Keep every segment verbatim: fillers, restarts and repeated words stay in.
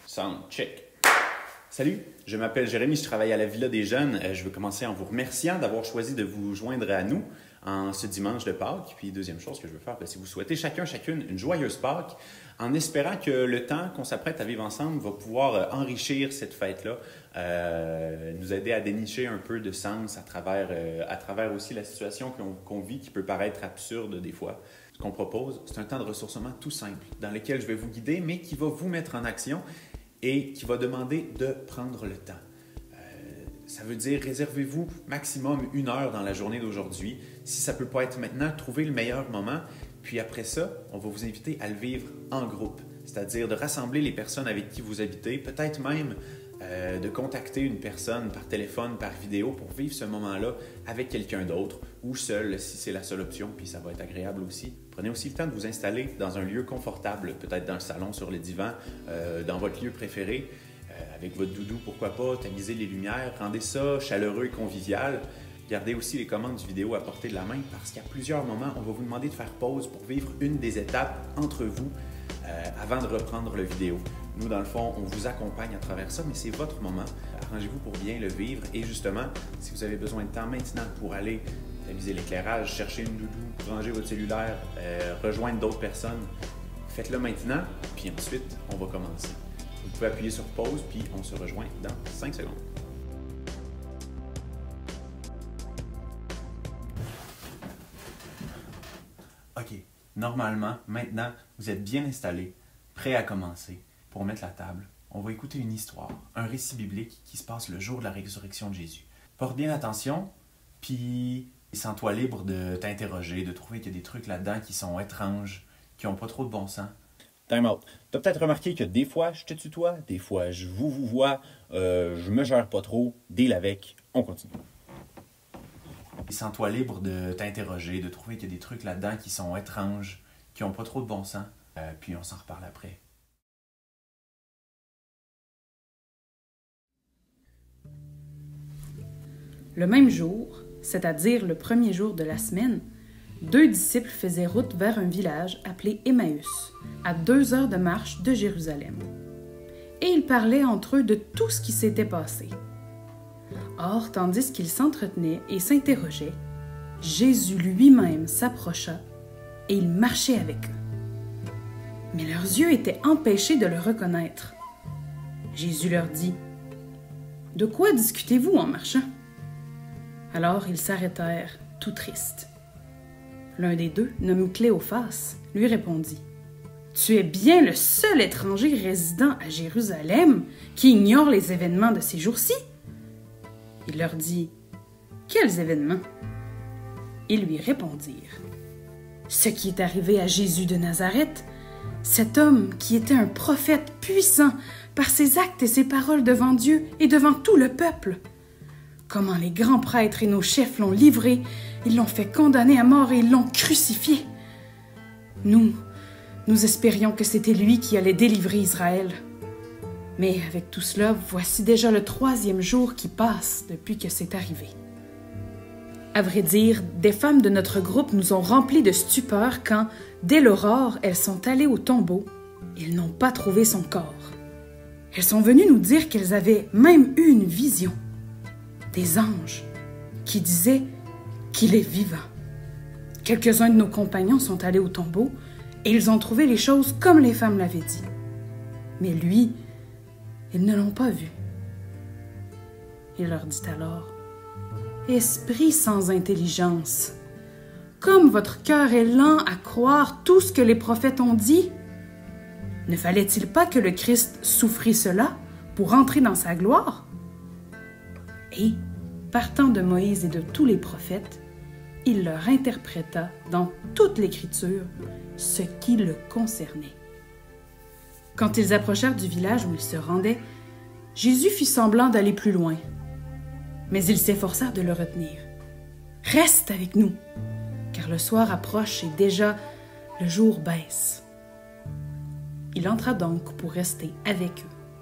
Sound check. Salut, je m'appelle Jérémy, je travaille à la Villa des Jeunes. Je veux commencer en vous remerciant d'avoir choisi de vous joindre à nous en ce dimanche de Pâques. Puis deuxième chose que je veux faire, c'est vous souhaiter chacun, chacune une joyeuse Pâques, en espérant que le temps qu'on s'apprête à vivre ensemble va pouvoir enrichir cette fête-là, euh, nous aider à dénicher un peu de sens à travers, euh, à travers aussi la situation qu'on, qu'on vit qui peut paraître absurde des fois. Ce qu'on propose, c'est un temps de ressourcement tout simple dans lequel je vais vous guider, mais qui va vous mettre en action et qui va demander de prendre le temps. Euh, ça veut dire réservez-vous maximum une heure dans la journée d'aujourd'hui. Si ça ne peut pas être maintenant, trouvez le meilleur moment. Puis après ça, on va vous inviter à le vivre en groupe, c'est-à-dire de rassembler les personnes avec qui vous habitez, peut-être même euh, de contacter une personne par téléphone, par vidéo pour vivre ce moment-là avec quelqu'un d'autre ou seul si c'est la seule option, puis ça va être agréable aussi. Prenez aussi le temps de vous installer dans un lieu confortable, peut-être dans le salon, sur le divan, euh, dans votre lieu préféré, euh, avec votre doudou, pourquoi pas, tamisez les lumières, rendez ça chaleureux et convivial. Gardez aussi les commandes du vidéo à portée de la main parce qu'à plusieurs moments, on va vous demander de faire pause pour vivre une des étapes entre vous euh, avant de reprendre le vidéo. Nous, dans le fond, on vous accompagne à travers ça, mais c'est votre moment. Arrangez-vous pour bien le vivre et justement, si vous avez besoin de temps maintenant pour aller tamiser l'éclairage, chercher une doudou, ranger votre cellulaire, euh, rejoindre d'autres personnes, faites-le maintenant, puis ensuite, on va commencer. Vous pouvez appuyer sur pause, puis on se rejoint dans cinq secondes. OK, normalement, maintenant, vous êtes bien installés, prêts à commencer. Pour mettre la table, on va écouter une histoire, un récit biblique qui se passe le jour de la résurrection de Jésus. Porte bien attention, puis sens-toi libre de t'interroger, de trouver qu'il y a des trucs là-dedans qui sont étranges, qui n'ont pas trop de bon sens. Time out. T'as peut-être remarqué que des fois, je te tutoie, des fois, je vous vous vois, euh, je me gère pas trop, deal avec, on continue. Sens-toi libre de t'interroger, de trouver qu'il y a des trucs là-dedans qui sont étranges, qui n'ont pas trop de bon sens, euh, puis on s'en reparle après. Le même jour, c'est-à-dire le premier jour de la semaine, deux disciples faisaient route vers un village appelé Emmaüs, à deux heures de marche de Jérusalem. Et ils parlaient entre eux de tout ce qui s'était passé. Or, tandis qu'ils s'entretenaient et s'interrogeaient, Jésus lui-même s'approcha et il marchait avec eux. Mais leurs yeux étaient empêchés de le reconnaître. Jésus leur dit, « De quoi discutez-vous en marchant? » Alors ils s'arrêtèrent, tout tristes. L'un des deux, nommé Cléophas, lui répondit, « Tu es bien le seul étranger résident à Jérusalem qui ignore les événements de ces jours-ci. » Il leur dit, « Quels événements? » Ils lui répondirent, « Ce qui est arrivé à Jésus de Nazareth, cet homme qui était un prophète puissant par ses actes et ses paroles devant Dieu et devant tout le peuple. Comment les grands prêtres et nos chefs l'ont livré, ils l'ont fait condamner à mort et ils l'ont crucifié. Nous, nous espérions que c'était lui qui allait délivrer Israël. Mais avec tout cela, voici déjà le troisième jour qui passe depuis que c'est arrivé. À vrai dire, des femmes de notre groupe nous ont remplis de stupeur quand, dès l'aurore, elles sont allées au tombeau et elles n'ont pas trouvé son corps. Elles sont venues nous dire qu'elles avaient même eu une vision. Des anges qui disaient qu'il est vivant. Quelques-uns de nos compagnons sont allés au tombeau et ils ont trouvé les choses comme les femmes l'avaient dit. Mais lui, ils ne l'ont pas vu. Il leur dit alors, « Esprit sans intelligence, comme votre cœur est lent à croire tout ce que les prophètes ont dit, ne fallait-il pas que le Christ souffrit cela pour entrer dans sa gloire? » Et, partant de Moïse et de tous les prophètes, il leur interpréta dans toute l'Écriture ce qui le concernait. Quand ils approchèrent du village où ils se rendaient, Jésus fit semblant d'aller plus loin. Mais ils s'efforcèrent de le retenir. « Reste avec nous, car le soir approche et déjà le jour baisse. » Il entra donc pour rester avec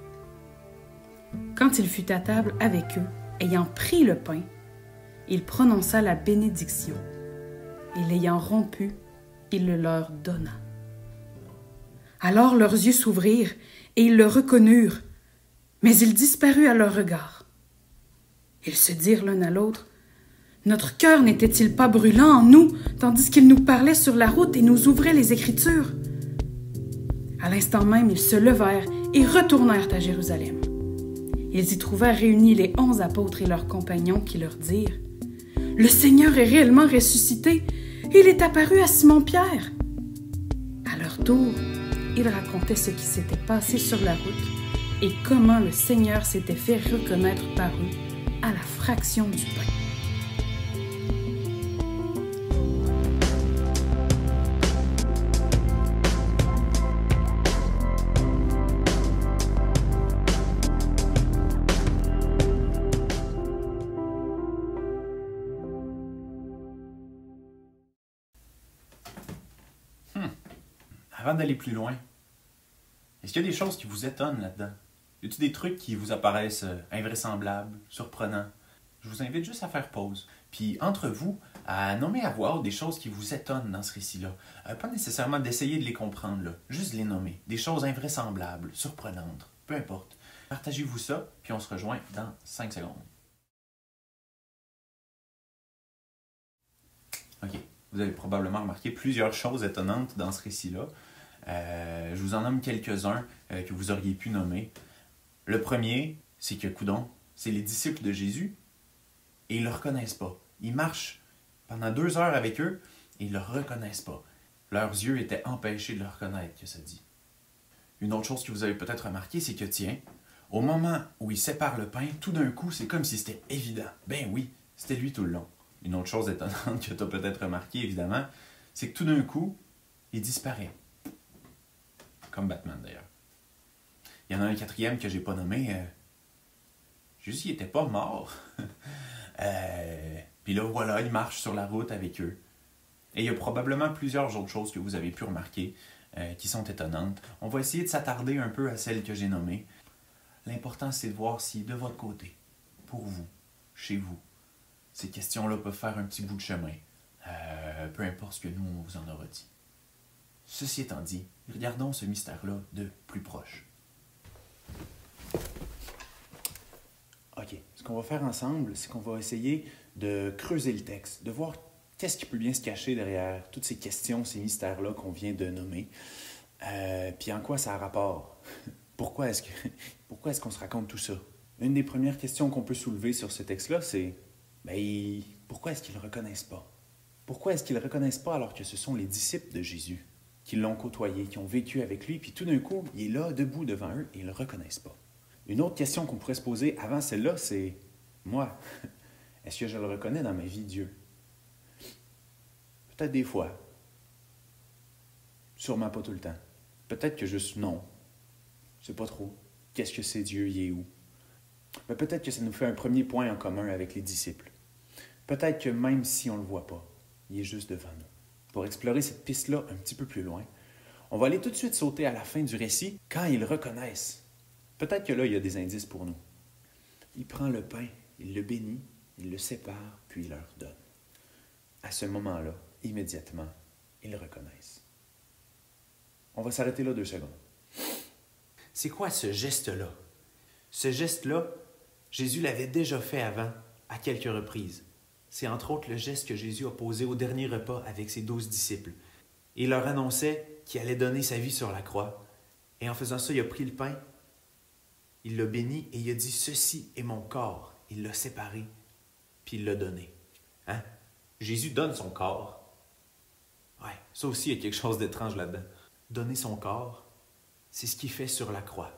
eux. Quand il fut à table avec eux, ayant pris le pain, il prononça la bénédiction, et l'ayant rompu, il le leur donna. Alors leurs yeux s'ouvrirent, et ils le reconnurent, mais il disparut à leur regard. Ils se dirent l'un à l'autre, « Notre cœur n'était-il pas brûlant en nous, tandis qu'il nous parlait sur la route et nous ouvrait les Écritures? » À l'instant même, ils se levèrent et retournèrent à Jérusalem. Ils y trouvèrent réunis les onze apôtres et leurs compagnons qui leur dirent, « Le Seigneur est réellement ressuscité, il est apparu à Simon-Pierre. » À leur tour, ils racontaient ce qui s'était passé sur la route et comment le Seigneur s'était fait reconnaître par eux à la fraction du pain. Hmm. Avant d'aller plus loin, est-ce qu'il y a des choses qui vous étonnent là-dedans? Y a-t-il des trucs qui vous apparaissent euh, invraisemblables, surprenants? Je vous invite juste à faire pause. Puis, entre vous, à nommer à voix haute des choses qui vous étonnent dans ce récit-là. Euh, pas nécessairement d'essayer de les comprendre, là. Juste les nommer. Des choses invraisemblables, surprenantes, peu importe. Partagez-vous ça, puis on se rejoint dans cinq secondes. OK. Vous avez probablement remarqué plusieurs choses étonnantes dans ce récit-là. Euh, je vous en nomme quelques-uns euh, que vous auriez pu nommer. Le premier, c'est que, coudonc, c'est les disciples de Jésus et ils ne le reconnaissent pas. Ils marchent pendant deux heures avec eux et ils ne le reconnaissent pas. Leurs yeux étaient empêchés de le reconnaître, que ça dit. Une autre chose que vous avez peut-être remarqué, c'est que, tiens, au moment où il sépare le pain, tout d'un coup, c'est comme si c'était évident. Ben oui, c'était lui tout le long. Une autre chose étonnante que tu as peut-être remarqué, évidemment, c'est que tout d'un coup, il disparaît. Comme Batman, d'ailleurs. Il y en a un quatrième que j'ai pas nommé. Euh, juste, il était pas mort. euh, Puis là, voilà, il marche sur la route avec eux. Et il y a probablement plusieurs autres choses que vous avez pu remarquer euh, qui sont étonnantes. On va essayer de s'attarder un peu à celles que j'ai nommées. L'important, c'est de voir si, de votre côté, pour vous, chez vous, ces questions-là peuvent faire un petit bout de chemin. Euh, peu importe ce que nous, on vous en aura dit. Ceci étant dit, regardons ce mystère-là de plus proche. OK. Ce qu'on va faire ensemble, c'est qu'on va essayer de creuser le texte, de voir qu'est-ce qui peut bien se cacher derrière toutes ces questions, ces mystères-là qu'on vient de nommer, euh, puis en quoi ça a rapport. Pourquoi est-ce que, pourquoi est-ce qu'on se raconte tout ça? Une des premières questions qu'on peut soulever sur ce texte-là, c'est ben, pourquoi est-ce qu'ils ne le reconnaissent pas? Pourquoi est-ce qu'ils ne le reconnaissent pas alors que ce sont les disciples de Jésus qui l'ont côtoyé, qui ont vécu avec lui, puis tout d'un coup, il est là, debout devant eux, et ils ne le reconnaissent pas. Une autre question qu'on pourrait se poser avant celle-là, c'est moi, est-ce que je le reconnais dans ma vie, Dieu? Peut-être des fois. Sûrement pas tout le temps. Peut-être que juste non. Je sais pas trop. Qu'est-ce que c'est Dieu, il est où? Mais peut-être que ça nous fait un premier point en commun avec les disciples. Peut-être que même si on ne le voit pas, il est juste devant nous. Pour explorer cette piste-là un petit peu plus loin, on va aller tout de suite sauter à la fin du récit quand ils le reconnaissent. Peut-être que là, il y a des indices pour nous. Il prend le pain, il le bénit, il le sépare, puis il leur donne. À ce moment-là, immédiatement, ils le reconnaissent. On va s'arrêter là deux secondes. C'est quoi ce geste-là? Ce geste-là, Jésus l'avait déjà fait avant, à quelques reprises. C'est entre autres le geste que Jésus a posé au dernier repas avec ses douze disciples. Il leur annonçait qu'il allait donner sa vie sur la croix. Et en faisant ça, il a pris le pain, il l'a béni et il a dit « Ceci est mon corps ». Il l'a séparé, puis il l'a donné. Hein? Jésus donne son corps. Ouais, ça aussi, il y a quelque chose d'étrange là-dedans. Donner son corps, c'est ce qu'il fait sur la croix.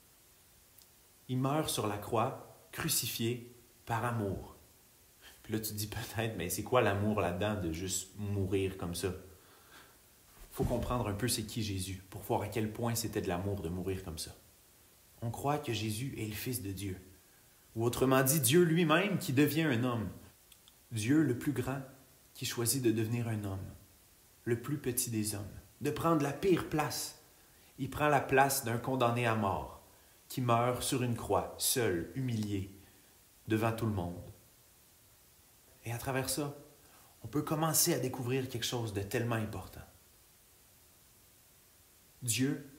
Il meurt sur la croix, crucifié par amour. Puis là, tu te dis peut-être, mais c'est quoi l'amour là-dedans de juste mourir comme ça? Il faut comprendre un peu c'est qui Jésus pour voir à quel point c'était de l'amour de mourir comme ça. On croit que Jésus est le Fils de Dieu. Ou autrement dit, Dieu lui-même qui devient un homme. Dieu le plus grand qui choisit de devenir un homme. Le plus petit des hommes. De prendre la pire place. Il prend la place d'un condamné à mort qui meurt sur une croix, seul, humilié, devant tout le monde. Et à travers ça, on peut commencer à découvrir quelque chose de tellement important. Dieu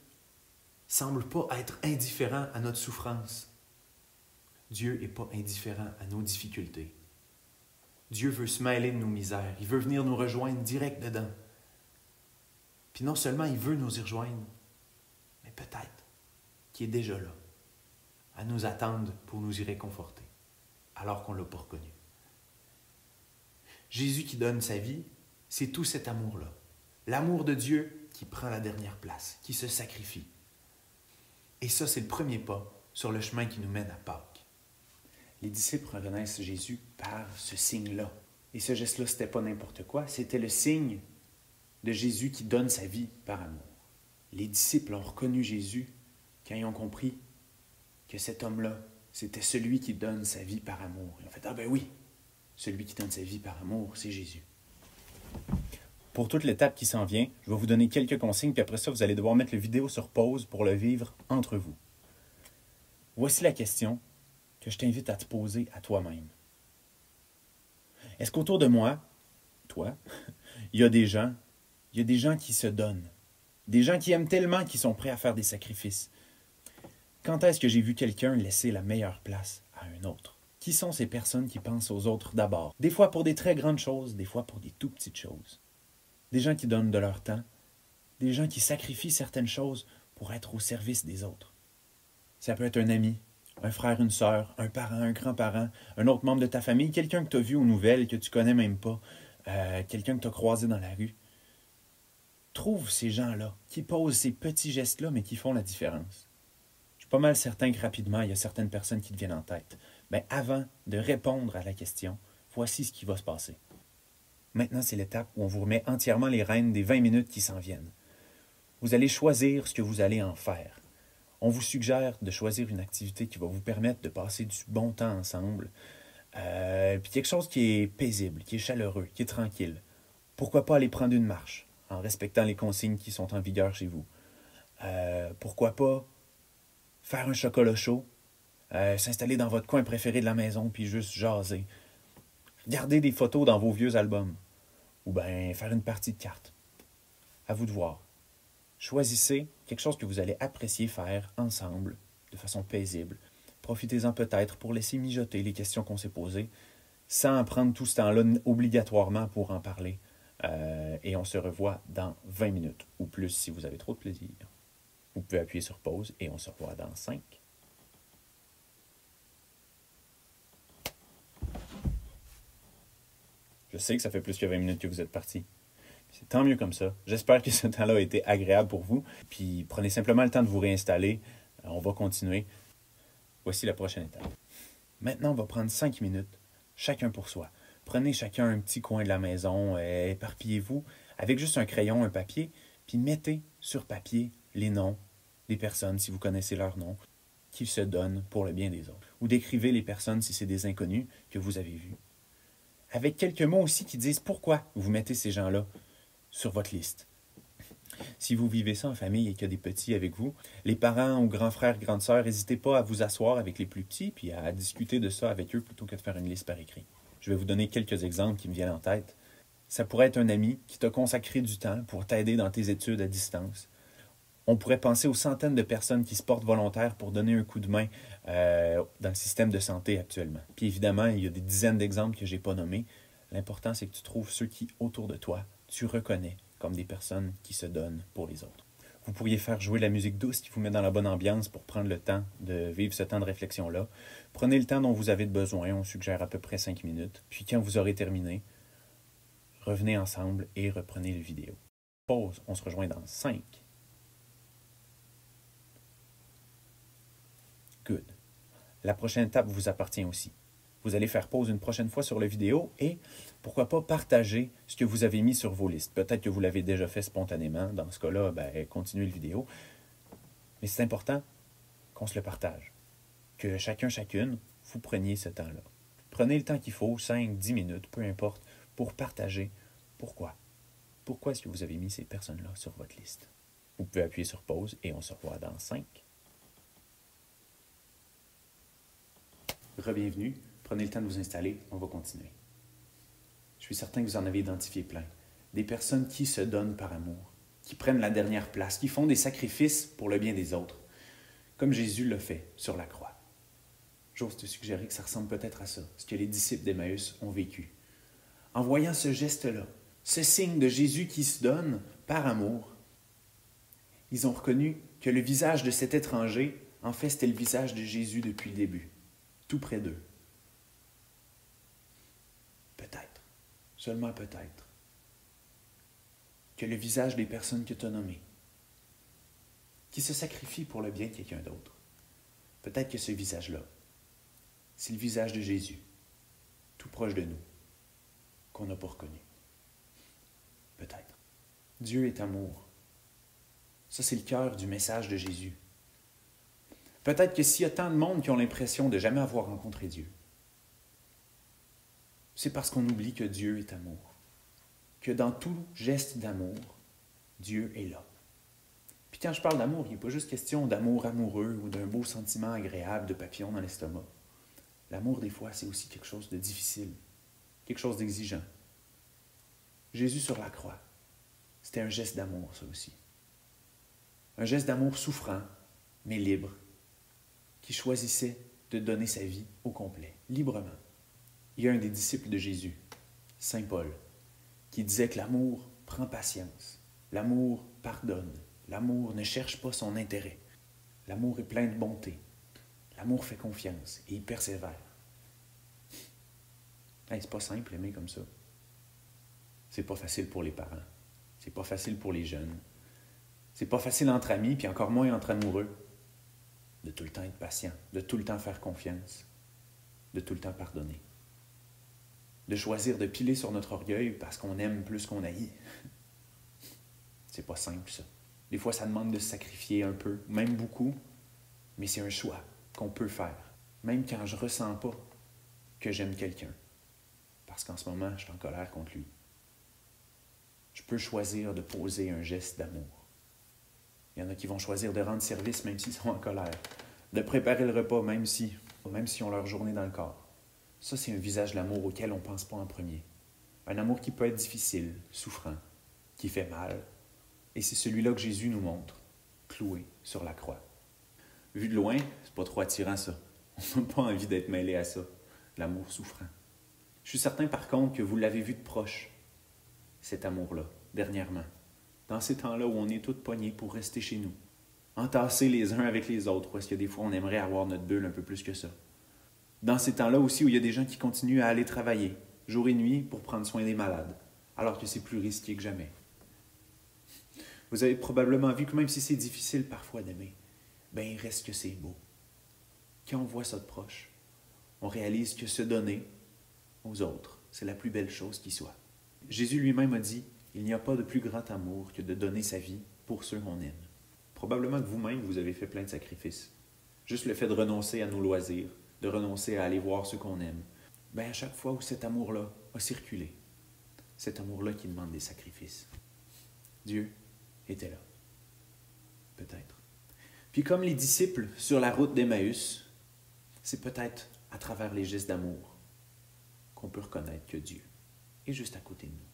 semble pas être indifférent à notre souffrance. Dieu n'est pas indifférent à nos difficultés. Dieu veut se mêler de nos misères. Il veut venir nous rejoindre direct dedans. Puis non seulement il veut nous y rejoindre, mais peut-être qu'il est déjà là, à nous attendre pour nous y réconforter, alors qu'on ne l'a pas reconnu. Jésus qui donne sa vie, c'est tout cet amour-là. L'amour de Dieu qui prend la dernière place, qui se sacrifie. Et ça, c'est le premier pas sur le chemin qui nous mène à Pâques. Les disciples reconnaissent Jésus par ce signe-là. Et ce geste-là, ce n'était pas n'importe quoi, c'était le signe de Jésus qui donne sa vie par amour. Les disciples ont reconnu Jésus quand ils ont compris que cet homme-là, c'était celui qui donne sa vie par amour. Ils ont fait « Ah ben oui, celui qui donne sa vie par amour, c'est Jésus. » Pour toute l'étape qui s'en vient, je vais vous donner quelques consignes, puis après ça, vous allez devoir mettre la vidéo sur pause pour le vivre entre vous. Voici la question que je t'invite à te poser à toi-même. Est-ce qu'autour de moi, toi, il y a des gens, il y a des gens qui se donnent, des gens qui aiment tellement qu'ils sont prêts à faire des sacrifices? Quand est-ce que j'ai vu quelqu'un laisser la meilleure place à un autre? Qui sont ces personnes qui pensent aux autres d'abord? Des fois pour des très grandes choses, des fois pour des tout petites choses. Des gens qui donnent de leur temps, des gens qui sacrifient certaines choses pour être au service des autres. Ça peut être un ami, un frère, une sœur, un parent, un grand-parent, un autre membre de ta famille, quelqu'un que tu as vu aux nouvelles, que tu connais même pas, euh, quelqu'un que tu as croisé dans la rue. Trouve ces gens-là qui posent ces petits gestes-là, mais qui font la différence. Je suis pas mal certain que rapidement, il y a certaines personnes qui te viennent en tête. Mais avant de répondre à la question, voici ce qui va se passer. Maintenant, c'est l'étape où on vous remet entièrement les rênes des vingt minutes qui s'en viennent. Vous allez choisir ce que vous allez en faire. On vous suggère de choisir une activité qui va vous permettre de passer du bon temps ensemble, euh, puis quelque chose qui est paisible, qui est chaleureux, qui est tranquille. Pourquoi pas aller prendre une marche en respectant les consignes qui sont en vigueur chez vous? Euh, pourquoi pas faire un chocolat chaud, euh, s'installer dans votre coin préféré de la maison puis juste jaser. Regardez des photos dans vos vieux albums ou bien faire une partie de cartes. À vous de voir. Choisissez quelque chose que vous allez apprécier faire ensemble, de façon paisible. Profitez-en peut-être pour laisser mijoter les questions qu'on s'est posées, sans prendre tout ce temps-là obligatoirement pour en parler. Euh, et on se revoit dans vingt minutes, ou plus si vous avez trop de plaisir. Vous pouvez appuyer sur pause et on se revoit dans cinq. Je sais que ça fait plus que vingt minutes que vous êtes partis. C'est tant mieux comme ça. J'espère que ce temps-là a été agréable pour vous. Puis prenez simplement le temps de vous réinstaller. On va continuer. Voici la prochaine étape. Maintenant, on va prendre cinq minutes, chacun pour soi. Prenez chacun un petit coin de la maison, et éparpillez-vous avec juste un crayon, un papier, puis mettez sur papier les noms des personnes, si vous connaissez leurs noms, qui se donnent pour le bien des autres. Ou décrivez les personnes, si c'est des inconnus, que vous avez vus. Avec quelques mots aussi qui disent pourquoi vous mettez ces gens-là sur votre liste. Si vous vivez ça en famille et qu'il y a des petits avec vous, les parents ou grands frères, grandes sœurs, n'hésitez pas à vous asseoir avec les plus petits puis à discuter de ça avec eux plutôt que de faire une liste par écrit. Je vais vous donner quelques exemples qui me viennent en tête. Ça pourrait être un ami qui t'a consacré du temps pour t'aider dans tes études à distance. On pourrait penser aux centaines de personnes qui se portent volontaires pour donner un coup de main euh, dans le système de santé actuellement. Puis évidemment, il y a des dizaines d'exemples que je n'ai pas nommés. L'important, c'est que tu trouves ceux qui, autour de toi, tu reconnais comme des personnes qui se donnent pour les autres. Vous pourriez faire jouer la musique douce qui vous met dans la bonne ambiance pour prendre le temps de vivre ce temps de réflexion-là. Prenez le temps dont vous avez besoin, on suggère à peu près cinq minutes. Puis quand vous aurez terminé, revenez ensemble et reprenez la vidéo. Pause, on se rejoint dans cinq. Good. La prochaine étape vous appartient aussi. Vous allez faire pause une prochaine fois sur la vidéo et pourquoi pas partager ce que vous avez mis sur vos listes. Peut-être que vous l'avez déjà fait spontanément. Dans ce cas-là, ben, continuez la vidéo. Mais c'est important qu'on se le partage. Que chacun, chacune, vous preniez ce temps-là. Prenez le temps qu'il faut, cinq, dix minutes, peu importe, pour partager pourquoi. Pourquoi est-ce que vous avez mis ces personnes-là sur votre liste? Vous pouvez appuyer sur pause et on se revoit dans cinq. Re-bienvenue. Prenez le temps de vous installer, on va continuer. Je suis certain que vous en avez identifié plein. Des personnes qui se donnent par amour, qui prennent la dernière place, qui font des sacrifices pour le bien des autres. comme Jésus l'a fait sur la croix. J'ose te suggérer que ça ressemble peut-être à ça, ce que les disciples d'Emmaüs ont vécu. En voyant ce geste-là, ce signe de Jésus qui se donne par amour, ils ont reconnu que le visage de cet étranger, en fait, c'était le visage de Jésus depuis le début, tout près d'eux. Peut-être, seulement peut-être, que le visage des personnes que tu as nommées, qui se sacrifient pour le bien de quelqu'un d'autre, peut-être que ce visage-là, c'est le visage de Jésus, tout proche de nous, qu'on n'a pas reconnu. Peut-être. Dieu est amour. Ça, c'est le cœur du message de Jésus. Peut-être que s'il y a tant de monde qui ont l'impression de jamais avoir rencontré Dieu, c'est parce qu'on oublie que Dieu est amour. Que dans tout geste d'amour, Dieu est là. Puis quand je parle d'amour, il n'est pas juste question d'amour amoureux ou d'un beau sentiment agréable de papillon dans l'estomac. L'amour, des fois, c'est aussi quelque chose de difficile, quelque chose d'exigeant. Jésus sur la croix, c'était un geste d'amour, ça aussi. Un geste d'amour souffrant, mais libre, qui choisissait de donner sa vie au complet, librement. Il y a un des disciples de Jésus, Saint Paul, qui disait que l'amour prend patience, l'amour pardonne, l'amour ne cherche pas son intérêt, l'amour est plein de bonté, l'amour fait confiance et il persévère. Hey, c'est pas simple aimer comme ça. C'est pas facile pour les parents, c'est pas facile pour les jeunes, c'est pas facile entre amis, puis encore moins entre amoureux, de tout le temps être patient, de tout le temps faire confiance, de tout le temps pardonner. De choisir de piler sur notre orgueil parce qu'on aime plus qu'on haït. C'est pas simple, ça. Des fois, ça demande de se sacrifier un peu, même beaucoup, mais c'est un choix qu'on peut faire, même quand je ressens pas que j'aime quelqu'un, parce qu'en ce moment, je suis en colère contre lui. Je peux choisir de poser un geste d'amour. Il y en a qui vont choisir de rendre service même s'ils sont en colère, de préparer le repas même si, même si ont leur journée dans le corps. Ça, c'est un visage d'amour auquel on ne pense pas en premier. Un amour qui peut être difficile, souffrant, qui fait mal. Et c'est celui-là que Jésus nous montre, cloué sur la croix. Vu de loin, c'est pas trop attirant ça. On n'a pas envie d'être mêlé à ça, l'amour souffrant. Je suis certain par contre que vous l'avez vu de proche, cet amour-là, dernièrement. Dans ces temps-là où on est tous pognés pour rester chez nous, entassés les uns avec les autres, parce que des fois on aimerait avoir notre bulle un peu plus que ça. Dans ces temps-là aussi où il y a des gens qui continuent à aller travailler, jour et nuit, pour prendre soin des malades, alors que c'est plus risqué que jamais. Vous avez probablement vu que même si c'est difficile parfois d'aimer, ben il reste que c'est beau. Quand on voit ça de proche, on réalise que se donner aux autres, c'est la plus belle chose qui soit. Jésus lui-même a dit, il n'y a pas de plus grand amour que de donner sa vie pour ceux qu'on aime. Probablement que vous-même, vous avez fait plein de sacrifices. Juste le fait de renoncer à nos loisirs, de renoncer à aller voir ceux qu'on aime. Ben à chaque fois où cet amour-là a circulé, cet amour-là qui demande des sacrifices, Dieu était là. Peut-être. Puis comme les disciples sur la route d'Emmaüs, c'est peut-être à travers les gestes d'amour qu'on peut reconnaître que Dieu est juste à côté de nous.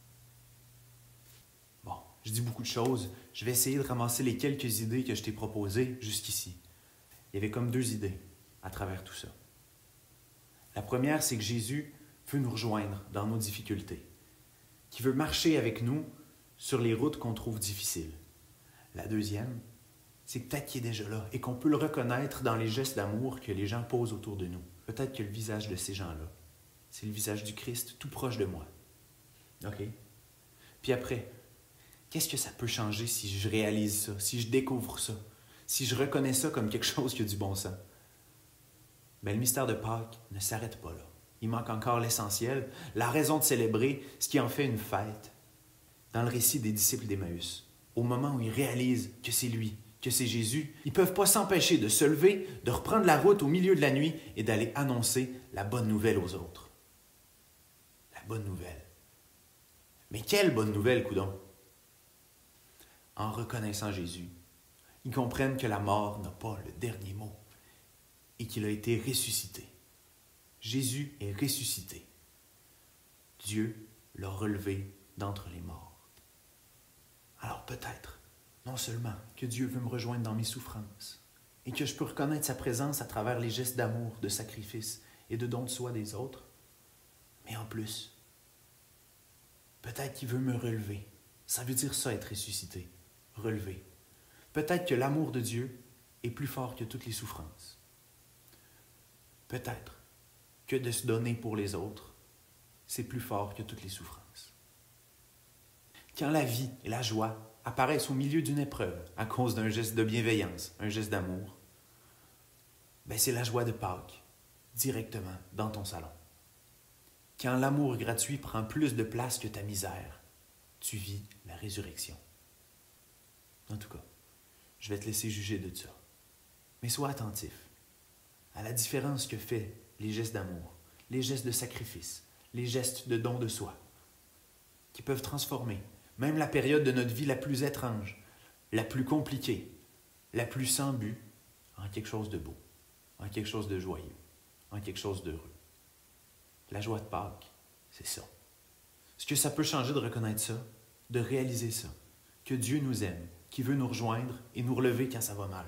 Bon, je dis beaucoup de choses. Je vais essayer de ramasser les quelques idées que je t'ai proposées jusqu'ici. Il y avait comme deux idées à travers tout ça. La première, c'est que Jésus veut nous rejoindre dans nos difficultés, qu'il veut marcher avec nous sur les routes qu'on trouve difficiles. La deuxième, c'est que peut-être qu'il est déjà là et qu'on peut le reconnaître dans les gestes d'amour que les gens posent autour de nous. Peut-être que le visage de ces gens-là, c'est le visage du Christ tout proche de moi. OK? Puis après, qu'est-ce que ça peut changer si je réalise ça, si je découvre ça, si je reconnais ça comme quelque chose qui a du bon sens? Bien, le mystère de Pâques ne s'arrête pas là. Il manque encore l'essentiel, la raison de célébrer, ce qui en fait une fête. Dans le récit des disciples d'Emmaüs, au moment où ils réalisent que c'est lui, que c'est Jésus, ils ne peuvent pas s'empêcher de se lever, de reprendre la route au milieu de la nuit et d'aller annoncer la bonne nouvelle aux autres. La bonne nouvelle. Mais quelle bonne nouvelle, coudonc? En reconnaissant Jésus, ils comprennent que la mort n'a pas le dernier mot et qu'il a été ressuscité. Jésus est ressuscité. Dieu l'a relevé d'entre les morts. Alors peut-être, non seulement que Dieu veut me rejoindre dans mes souffrances, et que je peux reconnaître sa présence à travers les gestes d'amour, de sacrifice et de don de soi des autres. Mais en plus, peut-être qu'il veut me relever. Ça veut dire ça, être ressuscité, relever. Peut-être que l'amour de Dieu est plus fort que toutes les souffrances. Peut-être que de se donner pour les autres, c'est plus fort que toutes les souffrances. Quand la vie et la joie apparaissent au milieu d'une épreuve à cause d'un geste de bienveillance, un geste d'amour, ben c'est la joie de Pâques, directement dans ton salon. Quand l'amour gratuit prend plus de place que ta misère, tu vis la résurrection. En tout cas, je vais te laisser juger de ça. Mais sois attentif à la différence que fait les gestes d'amour, les gestes de sacrifice, les gestes de don de soi, qui peuvent transformer même la période de notre vie la plus étrange, la plus compliquée, la plus sans but, en quelque chose de beau, en quelque chose de joyeux, en quelque chose d'heureux. La joie de Pâques, c'est ça. Est-ce que ça peut changer de reconnaître ça, de réaliser ça, que Dieu nous aime, qui veut nous rejoindre et nous relever quand ça va mal?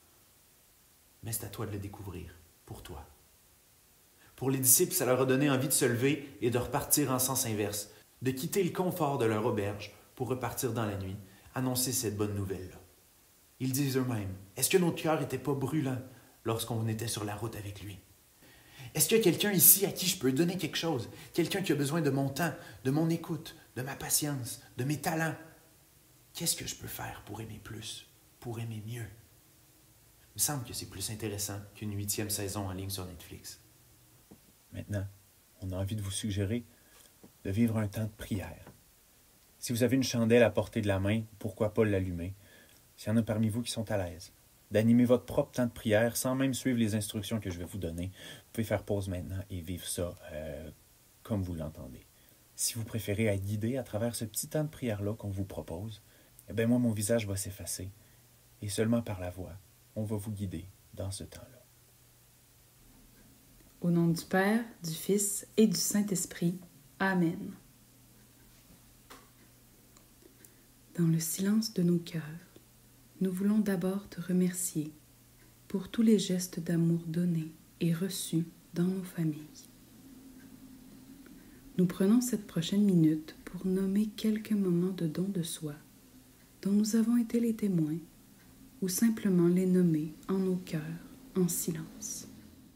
Mais c'est à toi de le découvrir, pour toi. Pour les disciples, ça leur a donné envie de se lever et de repartir en sens inverse, de quitter le confort de leur auberge pour repartir dans la nuit, annoncer cette bonne nouvelle-là. Ils disent eux-mêmes, est-ce que notre cœur n'était pas brûlant lorsqu'on était sur la route avec lui? Est-ce qu'il y a quelqu'un ici à qui je peux donner quelque chose? Quelqu'un qui a besoin de mon temps, de mon écoute, de ma patience, de mes talents? Qu'est-ce que je peux faire pour aimer plus, pour aimer mieux? Il me semble que c'est plus intéressant qu'une huitième saison en ligne sur Netflix. Maintenant, on a envie de vous suggérer de vivre un temps de prière. Si vous avez une chandelle à portée de la main, pourquoi pas l'allumer? S'il y en a parmi vous qui sont à l'aise, d'animer votre propre temps de prière sans même suivre les instructions que je vais vous donner, vous pouvez faire pause maintenant et vivre ça euh, comme vous l'entendez. Si vous préférez être guidé à travers ce petit temps de prière-là qu'on vous propose, eh bien moi, mon visage va s'effacer et seulement par la voix, on va vous guider dans ce temps-là. Au nom du Père, du Fils et du Saint-Esprit. Amen. Dans le silence de nos cœurs, nous voulons d'abord te remercier pour tous les gestes d'amour donnés et reçus dans nos familles. Nous prenons cette prochaine minute pour nommer quelques moments de don de soi dont nous avons été les témoins ou simplement les nommer en nos cœurs en silence.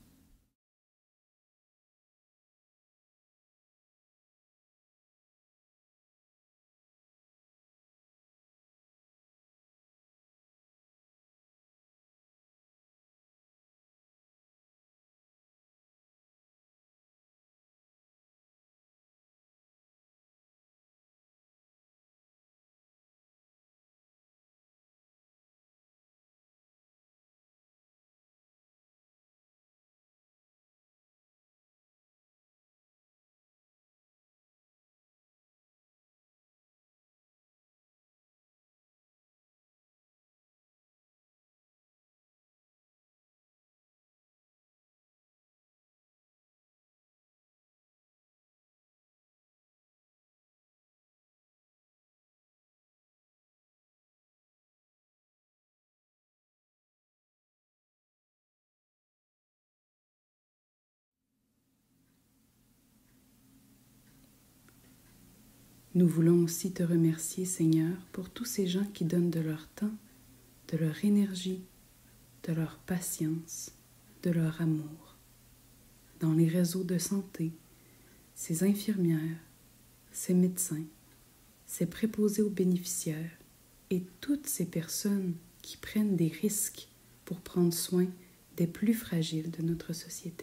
Nous voulons aussi te remercier, Seigneur, pour tous ces gens qui donnent de leur temps, de leur énergie, de leur patience, de leur amour. Dans les réseaux de santé, ces infirmières, ces médecins, ces préposés aux bénéficiaires et toutes ces personnes qui prennent des risques pour prendre soin des plus fragiles de notre société.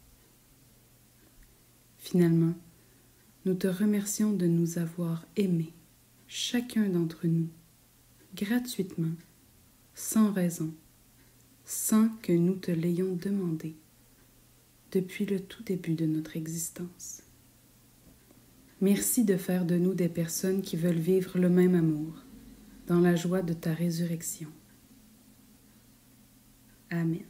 Finalement, nous te remercions de nous avoir aimés, chacun d'entre nous, gratuitement, sans raison, sans que nous te l'ayons demandé, depuis le tout début de notre existence. Merci de faire de nous des personnes qui veulent vivre le même amour, dans la joie de ta résurrection. Amen.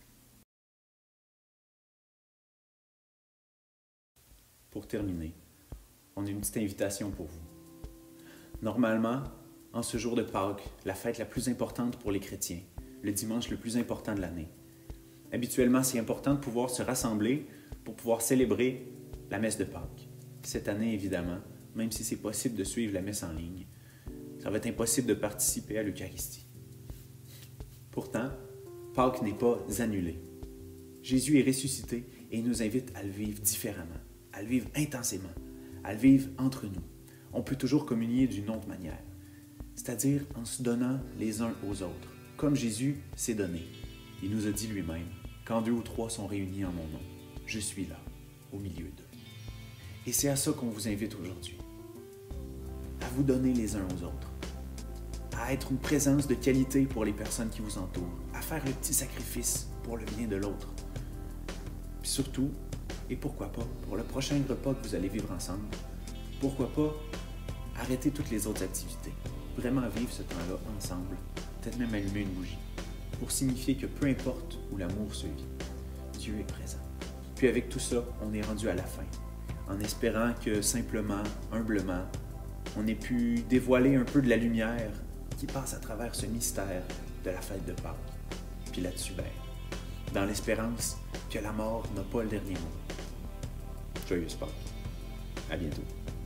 Pour terminer, on a une petite invitation pour vous. Normalement, en ce jour de Pâques, la fête la plus importante pour les chrétiens, le dimanche le plus important de l'année. Habituellement, c'est important de pouvoir se rassembler pour pouvoir célébrer la messe de Pâques. Cette année, évidemment, même si c'est possible de suivre la messe en ligne, ça va être impossible de participer à l'Eucharistie. Pourtant, Pâques n'est pas annulé. Jésus est ressuscité et il nous invite à le vivre différemment, à le vivre intensément, à le vivre entre nous. On peut toujours communier d'une autre manière, c'est-à-dire en se donnant les uns aux autres, comme Jésus s'est donné. Il nous a dit lui-même, « Quand deux ou trois sont réunis en mon nom, je suis là, au milieu d'eux. » Et c'est à ça qu'on vous invite aujourd'hui, à vous donner les uns aux autres, à être une présence de qualité pour les personnes qui vous entourent, à faire le petit sacrifice pour le bien de l'autre. Puis surtout, et pourquoi pas, pour le prochain repas que vous allez vivre ensemble, pourquoi pas arrêter toutes les autres activités, vraiment vivre ce temps-là ensemble, peut-être même allumer une bougie, pour signifier que peu importe où l'amour se vit, Dieu est présent. Puis avec tout ça, on est rendu à la fin, en espérant que simplement, humblement, on ait pu dévoiler un peu de la lumière qui passe à travers ce mystère de la fête de Pâques. Puis là-dessus, ben, dans l'espérance que la mort n'a pas le dernier mot. Joyeuse Pâques. À bientôt.